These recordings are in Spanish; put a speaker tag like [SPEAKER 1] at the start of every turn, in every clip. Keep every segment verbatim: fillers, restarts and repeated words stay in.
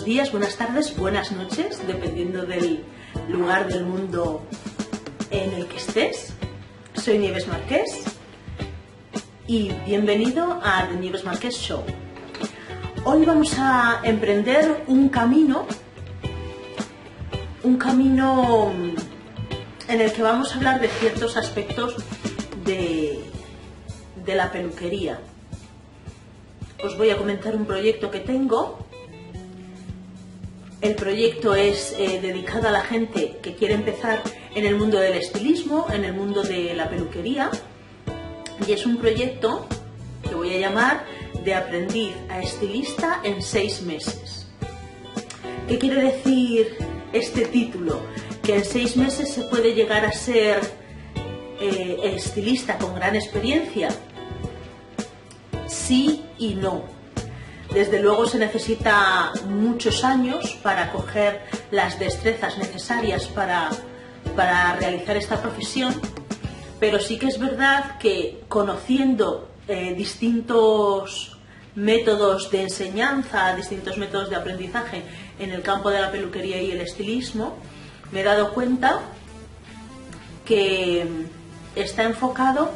[SPEAKER 1] buenos días, buenas tardes, buenas noches, dependiendo del lugar del mundo en el que estés. Soy Nieves Marqués y bienvenido a The Nieves Marqués Show. Hoy vamos a emprender un camino, un camino en el que vamos a hablar de ciertos aspectos de, de la peluquería. Os voy a comentar un proyecto que tengo. El proyecto es eh, dedicado a la gente que quiere empezar en el mundo del estilismo, en el mundo de la peluquería, y es un proyecto que voy a llamar de aprendiz a estilista en seis meses. ¿Qué quiere decir este título? Que en seis meses se puede llegar a ser eh, estilista con gran experiencia. Sí y no. Desde luego se necesita muchos años para coger las destrezas necesarias para, para realizar esta profesión, pero sí que es verdad que conociendo eh, distintos métodos de enseñanza, distintos métodos de aprendizaje en el campo de la peluquería y el estilismo, me he dado cuenta que está enfocado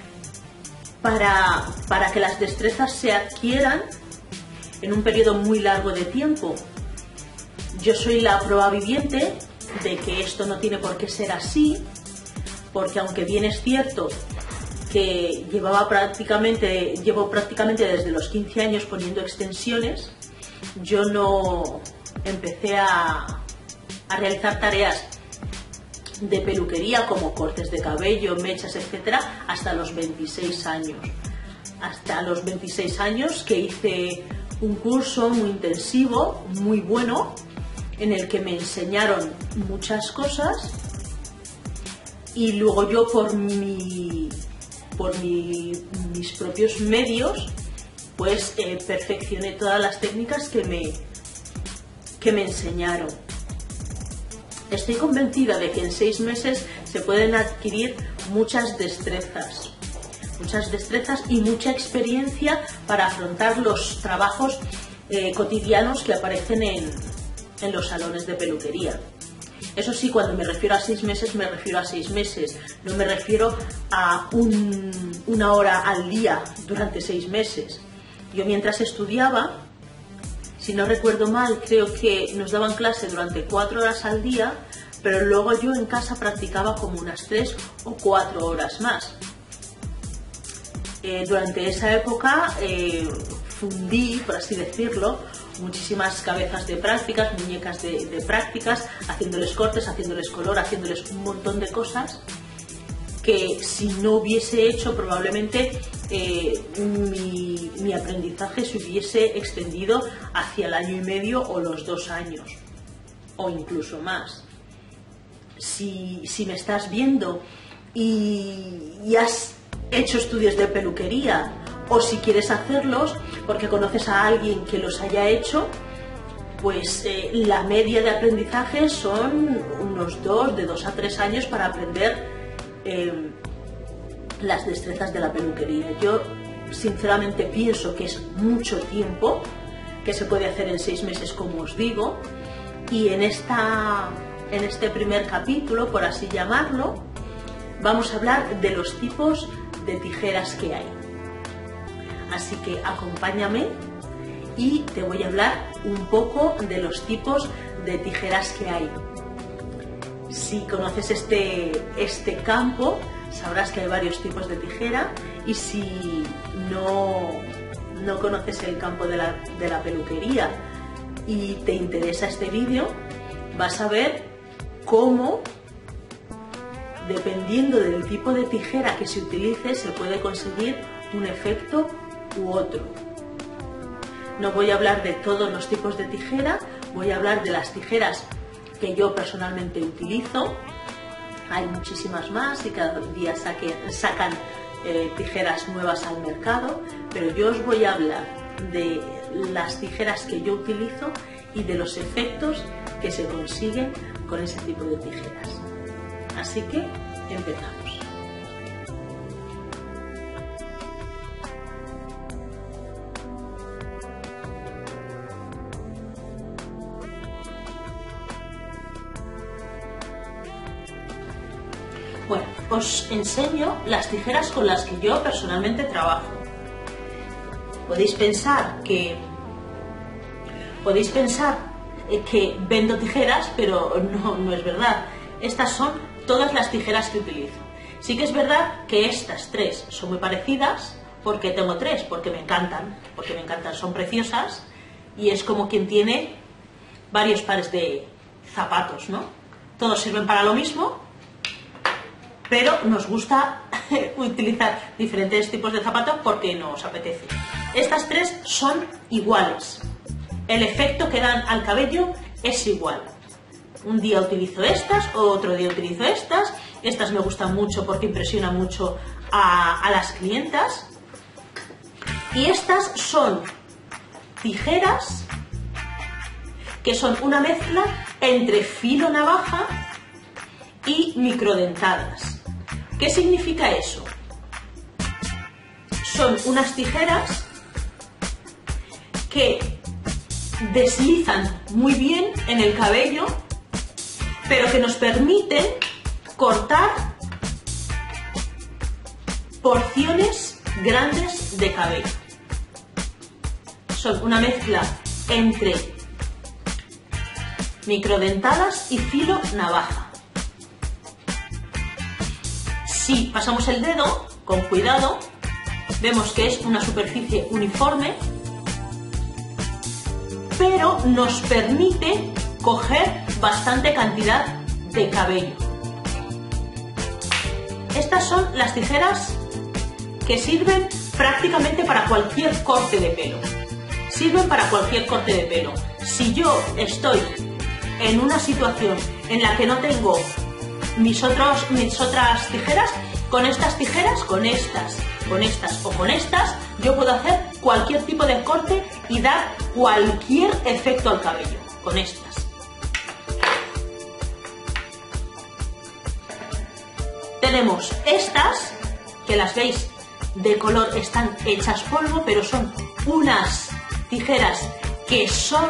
[SPEAKER 1] para, para que las destrezas se adquieran en un periodo muy largo de tiempo. Yo soy la prueba viviente de que esto no tiene por qué ser así, porque aunque bien es cierto que llevaba prácticamente, llevo prácticamente desde los quince años poniendo extensiones, yo no empecé a, a realizar tareas de peluquería como cortes de cabello, mechas, etcétera, hasta los veintiséis años. Hasta los veintiséis años que hice un curso muy intensivo, muy bueno, en el que me enseñaron muchas cosas y luego yo por, mi, por mi, mis propios medios pues eh, perfeccioné todas las técnicas que me, que me enseñaron. Estoy convencida de que en seis meses se pueden adquirir muchas destrezas. muchas destrezas y mucha experiencia para afrontar los trabajos eh, cotidianos que aparecen en, en los salones de peluquería. Eso sí, cuando me refiero a seis meses, me refiero a seis meses, no me refiero a un, una hora al día durante seis meses. Yo mientras estudiaba, si no recuerdo mal, creo que nos daban clase durante cuatro horas al día, pero luego yo en casa practicaba como unas tres o cuatro horas más. Eh, durante esa época eh, fundí, por así decirlo, muchísimas cabezas de prácticas, muñecas de, de prácticas, haciéndoles cortes, haciéndoles color, haciéndoles un montón de cosas que si no hubiese hecho probablemente eh, mi, mi aprendizaje se hubiese extendido hacia el año y medio o los dos años o incluso más. Si, si me estás viendo y, y has hecho estudios de peluquería o si quieres hacerlos porque conoces a alguien que los haya hecho, pues eh, la media de aprendizaje son unos dos, de dos a tres años para aprender eh, las destrezas de la peluquería. Yo sinceramente pienso que es mucho tiempo, que se puede hacer en seis meses como os digo, y en, esta, en este primer capítulo, por así llamarlo, vamos a hablar de los tipos de tijeras que hay. Así que acompáñame y te voy a hablar un poco de los tipos de tijeras que hay. Si conoces este, este campo, sabrás que hay varios tipos de tijera, y si no, no conoces el campo de la, de la peluquería y te interesa este vídeo, vas a ver cómo, dependiendo del tipo de tijera que se utilice, se puede conseguir un efecto u otro. No voy a hablar de todos los tipos de tijera, voy a hablar de las tijeras que yo personalmente utilizo. Hay muchísimas más y cada día saque, sacan eh, tijeras nuevas al mercado, pero yo os voy a hablar de las tijeras que yo utilizo y de los efectos que se consiguen con ese tipo de tijeras. Así que empezamos. Bueno, os enseño las tijeras con las que yo personalmente trabajo. Podéis pensar que podéis pensar que vendo tijeras, pero no, no es verdad. Estas son todas las tijeras que utilizo. Sí que es verdad que estas tres son muy parecidas, porque tengo tres, porque me encantan, porque me encantan, son preciosas, y es como quien tiene varios pares de zapatos, ¿no? Todos sirven para lo mismo, pero nos gusta utilizar diferentes tipos de zapatos porque nos apetece. Estas tres son iguales. El efecto que dan al cabello es igual. Un día utilizo estas, otro día utilizo estas. Estas me gustan mucho porque impresionan mucho a, a las clientas. Y estas son tijeras que son una mezcla entre filo navaja y microdentadas. ¿Qué significa eso? Son unas tijeras que deslizan muy bien en el cabello, pero que nos permiten cortar porciones grandes de cabello. Son una mezcla entre microdentadas y filo navaja. Si pasamos el dedo con cuidado, vemos que es una superficie uniforme, pero nos permite coger bastante cantidad de cabello. Estas son las tijeras que sirven prácticamente para cualquier corte de pelo. Sirven para cualquier corte de pelo. Si yo estoy en una situación en la que no tengo mis, otros, mis otras tijeras, con estas tijeras, con estas, con estas o con estas, yo puedo hacer cualquier tipo de corte y dar cualquier efecto al cabello, con estas. Tenemos estas, que las veis de color, están hechas polvo, pero son unas tijeras que son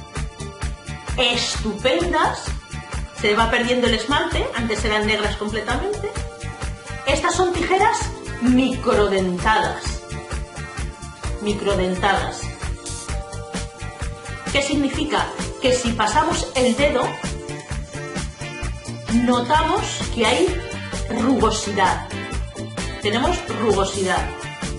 [SPEAKER 1] estupendas. Se va perdiendo el esmalte, antes eran negras completamente. Estas son tijeras microdentadas. Microdentadas. ¿Qué significa? Que si pasamos el dedo, notamos que hay rugosidad. Tenemos rugosidad.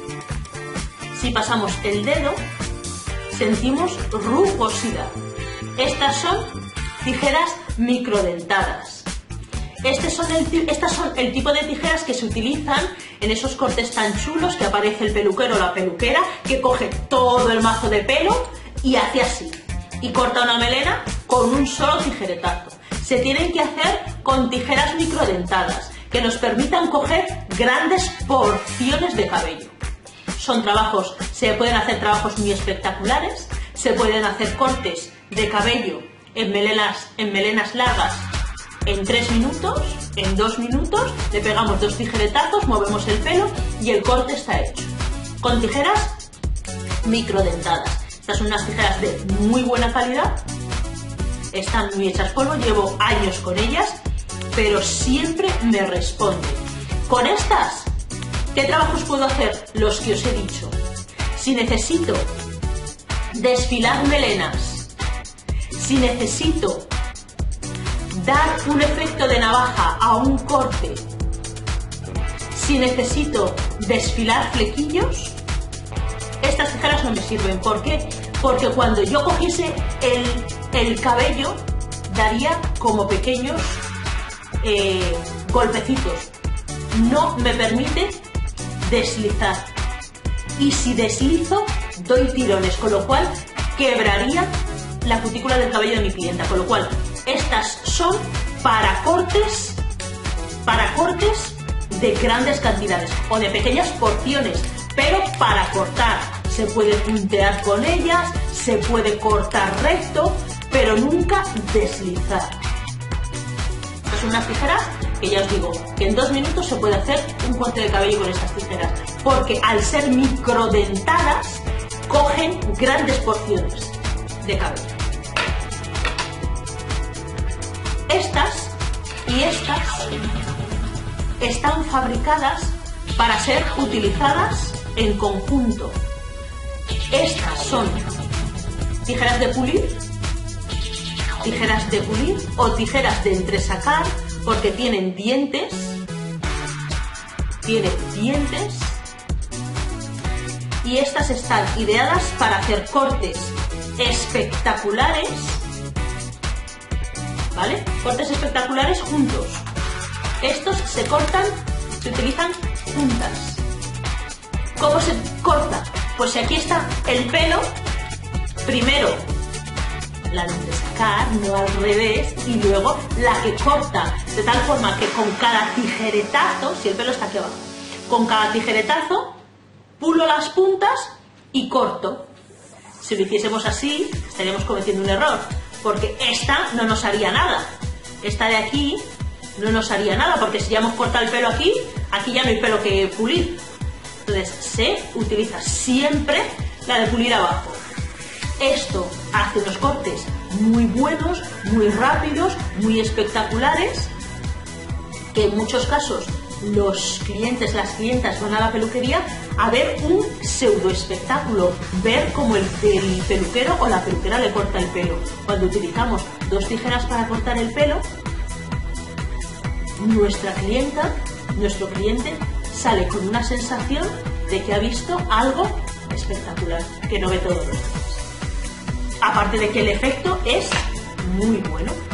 [SPEAKER 1] Si pasamos el dedo, sentimos rugosidad. Estas son tijeras microdentadas. Este son el, estas son el tipo de tijeras que se utilizan en esos cortes tan chulos que aparece el peluquero o la peluquera que coge todo el mazo de pelo y hace así. Y corta una melena con un solo tijeretazo. Se tienen que hacer con tijeras microdentadas que nos permitan coger grandes porciones de cabello. Son trabajos, se pueden hacer trabajos muy espectaculares, se pueden hacer cortes de cabello en melenas, en melenas largas en tres minutos, en dos minutos, le pegamos dos tijeretazos, movemos el pelo y el corte está hecho. Con tijeras microdentadas. Estas son unas tijeras de muy buena calidad, están muy hechas polvo, llevo años con ellas, pero siempre me responde. Con estas, ¿qué trabajos puedo hacer? Los que os he dicho. Si necesito desfilar melenas, si necesito dar un efecto de navaja a un corte, si necesito desfilar flequillos, estas tijeras no me sirven. ¿Por qué? Porque cuando yo cogiese el, el cabello, daría como pequeños eh, golpecitos. No me permite deslizar. Y si deslizo, doy tirones, con lo cual quebraría la cutícula del cabello de mi clienta. Con lo cual, estas son para cortes, para cortes de grandes cantidades o de pequeñas porciones, pero para cortar. Se puede puntear con ellas, se puede cortar recto, pero nunca deslizar. Son unas tijeras que ya os digo, que en dos minutos se puede hacer un corte de cabello con estas tijeras, porque al ser microdentadas, cogen grandes porciones de cabello. Estas y estas están fabricadas para ser utilizadas en conjunto. Estas son tijeras de pulir, tijeras de pulir o tijeras de entresacar, porque tienen dientes, tienen dientes, y estas están ideadas para hacer cortes espectaculares, ¿vale? Cortes espectaculares juntos. Estos se cortan, se utilizan juntas. ¿Cómo se corta? Pues si aquí está el pelo, primero la de entresacar, no al revés, y luego la que corta, de tal forma que con cada tijeretazo, si el pelo está aquí abajo, con cada tijeretazo pulo las puntas y corto. Si lo hiciésemos así, estaríamos cometiendo un error, porque esta no nos haría nada. Esta de aquí no nos haría nada, porque si ya hemos cortado el pelo aquí, aquí ya no hay pelo que pulir. Entonces se utiliza siempre la de pulir abajo. Esto hace unos cortes muy buenos, muy rápidos, muy espectaculares, que en muchos casos los clientes, las clientas van a la peluquería a ver un pseudo espectáculo, ver cómo el, el peluquero o la peluquera le corta el pelo. Cuando utilizamos dos tijeras para cortar el pelo, nuestra clienta, nuestro cliente sale con una sensación de que ha visto algo espectacular, que no ve todos los días. Aparte de que el efecto es muy bueno.